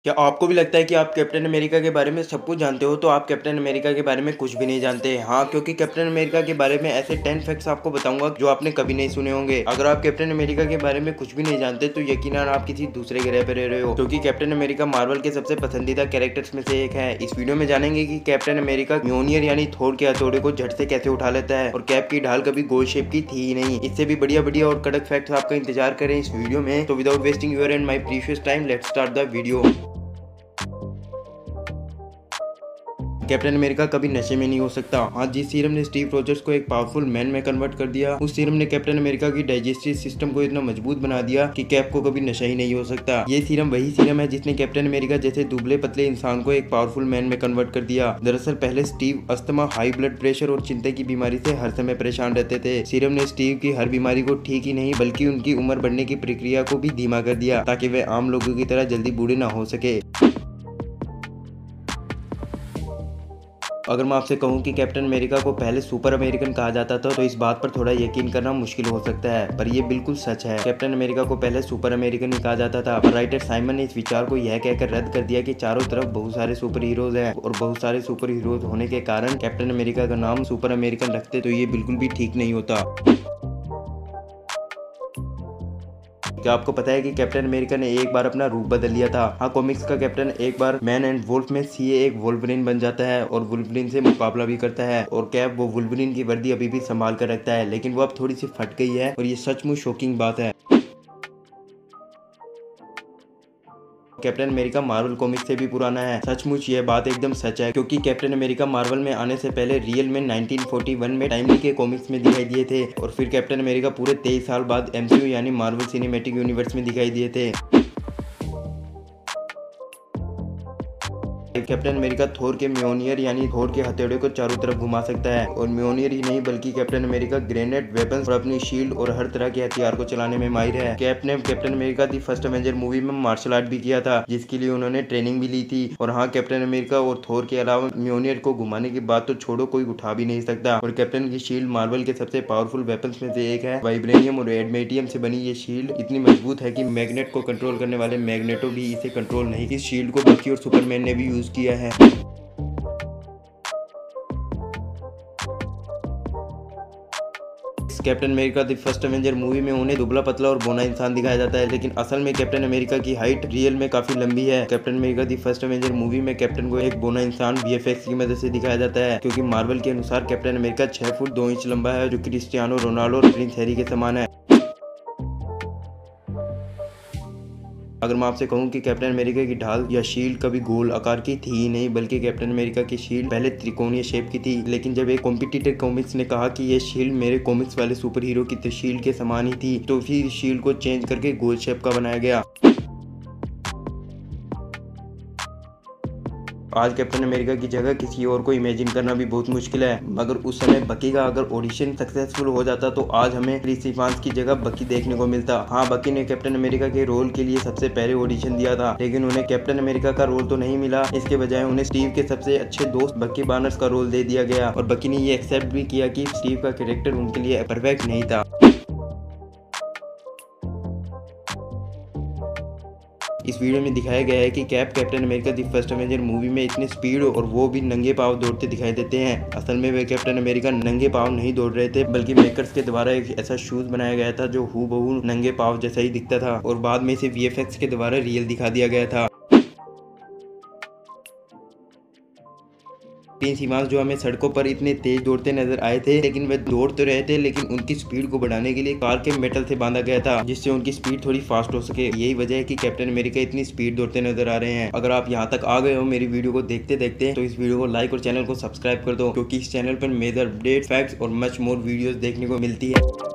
क्या आपको भी लगता है कि आप कैप्टन अमेरिका के बारे में सब कुछ जानते हो? तो आप कैप्टन अमेरिका के बारे में कुछ भी नहीं जानते। हाँ, क्योंकि कैप्टन अमेरिका के बारे में ऐसे 10 फैक्ट्स आपको बताऊंगा जो आपने कभी नहीं सुने होंगे। अगर आप कैप्टन अमेरिका के बारे में कुछ भी नहीं जानते तो यकीनन आप किसी दूसरे ग्रह पर रह रहे हो, क्योंकि कैप्टन अमेरिका मार्वल के सबसे पसंदीदा कैरेक्टर्स में से एक है। इस वीडियो में जानेंगे कि कैप्टन अमेरिका म्योनियर यानी थोर के हथौड़े को झट से कैसे उठा लेता है और कैप की ढाल कभी गोल शेप की थी ही नहीं। इससे भी बढ़िया और कड़क फैक्ट्स आपका इंतजार करें इस वीडियो में। तो without wasting your and my precious time, let's start the video. Captain America कभी नशे में नहीं हो सकता। हाँ, जिस सीरम ने स्टीव रॉजर्स को एक पावरफुल मैन में कन्वर्ट कर दिया, उस सीरम ने कैप्टन अमेरिका की डाइजेस्टिव सिस्टम को इतना मजबूत बना दिया कि कैप को कभी नशा ही नहीं हो सकता। ये सीरम वही सीरम है जिसने कैप्टन अमेरिका जैसे दुबले पतले इंसान को एक पावरफुल मैन में कन्वर्ट कर दिया। दरअसल पहले Steve asthma, high blood pressure और चिंता की बीमारी से हर समय परेशान रहते थे। सीरम ने स्टीव की हर बीमारी को ठीक ही नहीं बल्कि उनकी उम्र बढ़ने की प्रक्रिया को भी धीमा कर दिया ताकि वे आम लोगों की तरह जल्दी बूढ़े ना हो सके। अगर मैं आपसे कहूं कि कैप्टन अमेरिका को पहले सुपर अमेरिकन कहा जाता था तो इस बात पर थोड़ा यकीन करना मुश्किल हो सकता है, पर यह बिल्कुल सच है। कैप्टन अमेरिका को पहले सुपर अमेरिकन ही कहा जाता था, पर राइटर साइमन ने इस विचार को यह कहकर रद्द कर दिया कि चारों तरफ बहुत सारे सुपर हीरोज हैं और बहुत सारे सुपर हीरोज होने के कारण कैप्टन अमेरिका का नाम सुपर अमेरिकन रखते तो ये बिल्कुल भी ठीक नहीं होता। क्या आपको पता है कि कैप्टन अमेरिका ने एक बार अपना रूप बदल लिया था? हाँ, कॉमिक्स का कैप्टन एक बार मैन एंड वुल्फ में सीए एक वुल्वरीन बन जाता है और वुल्वरीन से मुकाबला भी करता है और कैप वो वुल्वरीन की वर्दी अभी भी संभाल कर रखता है, लेकिन वो अब थोड़ी सी फट गई है और ये सचमुच शॉकिंग बात है। कैप्टन अमेरिका मार्वल कॉमिक्स से भी पुराना है। सचमुच यह बात एकदम सच है, क्योंकि कैप्टन अमेरिका मार्वल में आने से पहले रियल में 1941 में टाइमली के कॉमिक्स में दिखाई दिए थे और फिर कैप्टन अमेरिका पूरे 23 साल बाद एमसीयू यानी मार्वल सिनेमैटिक यूनिवर्स में दिखाई दिए थे। कैप्टन अमेरिका थोर के म्योनियर यानी थोर के हथौड़े को चारों तरफ घुमा सकता है और म्योनियर ही नहीं बल्कि कैप्टन अमेरिका ग्रेनेड, वेपन्स और अपनी शील्ड और हर तरह के हथियार को चलाने में माहिर है। कैप ने Captain America the First Avenger movie में मार्शल आर्ट भी किया था, जिसके लिए उन्होंने ट्रेनिंग भी ली थी। और हाँ, कैप्टन अमेरिका और थोर के अलावा म्योनियर को घुमाने की बात तो छोड़ो, कोई उठा भी नहीं सकता। और कैप्टन की शील्ड मार्वल के सबसे पावरफुल वेपन्स में से एक है। वाइब्रेनियम और एडमेटियम से बनी ये शील्ड इतनी मजबूत है कि मैग्नेट को कंट्रोल करने वाले मैग्नेटो भी इसे कंट्रोल नहीं। इस शील्ड को बकी और सुपरमैन ने भी यूज किया है। Captain America the first Avenger movie में उन्हें दुबला पतला और बौना इंसान दिखाया जाता है, लेकिन असल में कैप्टन अमेरिका की हाइट रियल में काफी लंबी है। Captain America the first Avenger movie में कैप्टन को एक बौना इंसान वीएफएक्स की मदद से दिखाया जाता है, क्योंकि मार्वल के अनुसार कैप्टन अमेरिका 6 फुट 2 इंच लंबा है, जो क्रिस्टियानो रोनाल्डो और प्रिंस हैरी के समान है। अगर मैं आपसे कहूं कि कैप्टन अमेरिका की ढाल या शील्ड कभी गोल आकार की थी ही नहीं बल्कि कैप्टन अमेरिका की शील्ड पहले त्रिकोणीय शेप की थी, लेकिन जब एक कॉम्पिटिटर कॉमिक्स ने कहा कि ये शील्ड मेरे कॉमिक्स वाले सुपर हीरो की शील्ड के समान ही थी, तो फिर शील्ड को चेंज करके गोल शेप का बनाया गया। आज कैप्टन अमेरिका की जगह किसी और को इमेजिन करना भी बहुत मुश्किल है, मगर उस समय बकी का अगर ऑडिशन सक्सेसफुल हो जाता तो आज हमें क्रिस इवांस की जगह बकी देखने को मिलता। हाँ, बकी ने कैप्टन अमेरिका के रोल के लिए सबसे पहले ऑडिशन दिया था, लेकिन उन्हें कैप्टन अमेरिका का रोल तो नहीं मिला। इसके बजाय उन्हें स्टीव के सबसे अच्छे दोस्त बकी बार्नर्स का रोल दे दिया गया और बकी ने ये एक्सेप्ट भी किया कि स्टीव का कैरेक्टर उनके लिए परफेक्ट नहीं था। इस वीडियो में दिखाया गया है कि cap captain America the first Avenger movie में इतने स्पीड और वो भी नंगे पांव दौड़ते दिखाई देते हैं। असल में वे कैप्टन अमेरिका नंगे पांव नहीं दौड़ रहे थे, बल्कि मेकर्स के द्वारा एक ऐसा शूज बनाया गया था जो हूबहू नंगे पांव जैसा ही दिखता था और बाद में इसे वीएफएक्स के द्वारा रियल दिखा दिया गया था। क्रिस इवांस जो हमें सड़कों पर इतने तेज दौड़ते नजर आए थे, लेकिन वे दौड़ तो रहे थे लेकिन उनकी स्पीड को बढ़ाने के लिए कार के मेटल से बांधा गया था, जिससे उनकी स्पीड थोड़ी फास्ट हो सके। यही वजह है कि कैप्टन अमेरिका इतनी स्पीड दौड़ते नजर आ रहे हैं। अगर आप यहाँ तक आ गए हो मेरी वीडियो को देखते देखते तो इस वीडियो को लाइक और चैनल को सब्सक्राइब कर दो, क्योंकि इस चैनल पर मेजर अपडेट, फैक्ट्स और मच मोर वीडियोस देखने को मिलती है।